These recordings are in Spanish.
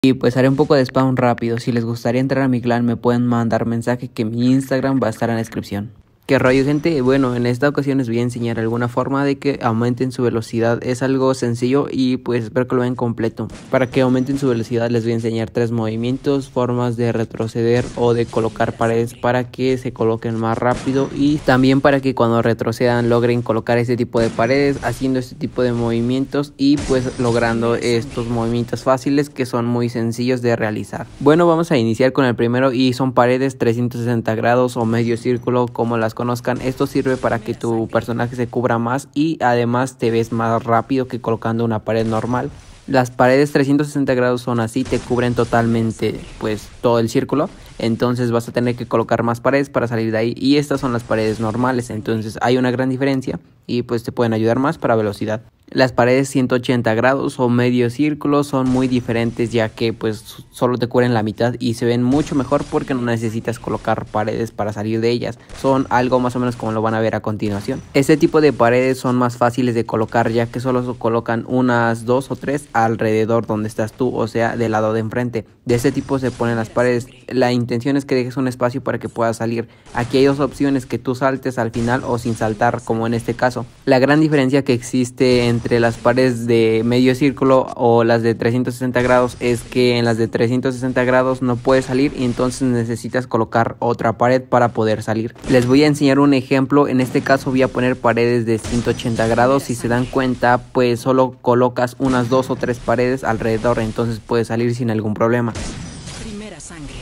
Y pues haré un poco de spam rápido. Si les gustaría entrar a mi clan me pueden mandar mensaje, que mi Instagram va a estar en la descripción. ¿Qué rollo, gente? Bueno, en esta ocasión les voy a enseñar alguna forma de que aumenten su velocidad. Es algo sencillo y pues espero que lo vean completo. Para que aumenten su velocidad les voy a enseñar 3 movimientos, formas de retroceder o de colocar paredes para que se coloquen más rápido, y también para que cuando retrocedan logren colocar este tipo de paredes haciendo este tipo de movimientos y pues logrando estos movimientos fáciles que son muy sencillos de realizar. Bueno, vamos a iniciar con el primero y son paredes 360 grados o medio círculo, como las conozcan. Esto sirve para que tu personaje se cubra más y además te ves más rápido que colocando una pared normal. Las paredes 360 grados son así, te cubren totalmente pues todo el círculo, entonces vas a tener que colocar más paredes para salir de ahí, y estas son las paredes normales, entonces hay una gran diferencia y pues te pueden ayudar más para velocidad. Las paredes 180 grados o medio círculo son muy diferentes, ya que pues solo te cubren la mitad y se ven mucho mejor porque no necesitas colocar paredes para salir de ellas. Son algo más o menos como lo van a ver a continuación. Este tipo de paredes son más fáciles de colocar, ya que solo se colocan unas 2 o 3 alrededor donde estás tú, o sea del lado de enfrente. De este tipo se ponen las paredes. La intención es que dejes un espacio para que puedas salir. Aquí hay dos opciones: que tú saltes al final o sin saltar, como en este caso. La gran diferencia que existe entre las paredes de medio círculo o las de 360 grados es que en las de 360 grados no puedes salir y entonces necesitas colocar otra pared para poder salir. Les voy a enseñar un ejemplo. En este caso voy a poner paredes de 180 grados. Si se dan cuenta, pues solo colocas unas 2 o 3 paredes alrededor, entonces puedes salir sin algún problema. Primera sangre.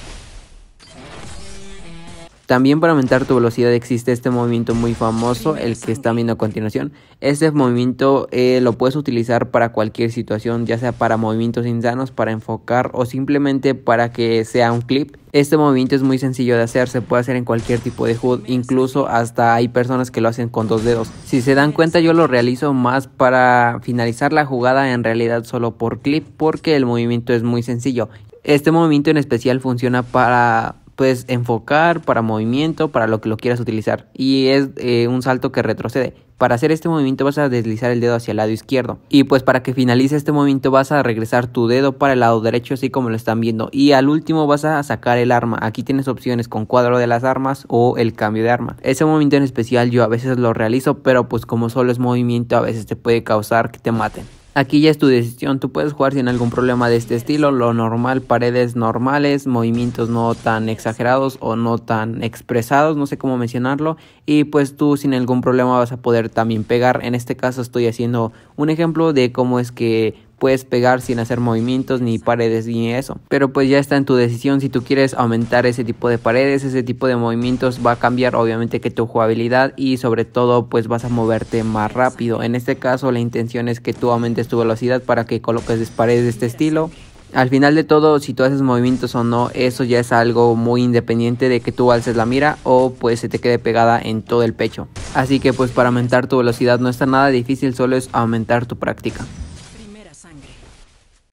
También para aumentar tu velocidad existe este movimiento muy famoso, el que están viendo a continuación. Este movimiento lo puedes utilizar para cualquier situación, ya sea para movimientos insanos, para enfocar o simplemente para que sea un clip. Este movimiento es muy sencillo de hacer, se puede hacer en cualquier tipo de HUD, incluso hasta hay personas que lo hacen con 2 dedos. Si se dan cuenta, yo lo realizo más para finalizar la jugada, en realidad solo por clip, porque el movimiento es muy sencillo. Este movimiento en especial funciona para pues enfocar, para movimiento, para lo que lo quieras utilizar, y es un salto que retrocede. Para hacer este movimiento vas a deslizar el dedo hacia el lado izquierdo, y pues para que finalice este movimiento vas a regresar tu dedo para el lado derecho, así como lo están viendo, y al último vas a sacar el arma. Aquí tienes opciones con cuadro de las armas o el cambio de arma. Ese movimiento en especial yo a veces lo realizo, pero pues como solo es movimiento a veces te puede causar que te maten. Aquí ya es tu decisión, tú puedes jugar sin algún problema de este estilo, lo normal, paredes normales, movimientos no tan exagerados o no tan expresados, no sé cómo mencionarlo, y pues tú sin ningún problema vas a poder también pegar. En este caso estoy haciendo un ejemplo de cómo es que puedes pegar sin hacer movimientos ni paredes ni eso, pero pues ya está en tu decisión. Si tú quieres aumentar ese tipo de paredes, ese tipo de movimientos, va a cambiar obviamente que tu jugabilidad, y sobre todo pues vas a moverte más rápido. En este caso la intención es que tú aumentes tu velocidad para que coloques paredes de este estilo. Al final de todo, si tú haces movimientos o no, eso ya es algo muy independiente de que tú alces la mira o pues se te quede pegada en todo el pecho. Así que pues para aumentar tu velocidad no está nada difícil, solo es aumentar tu práctica.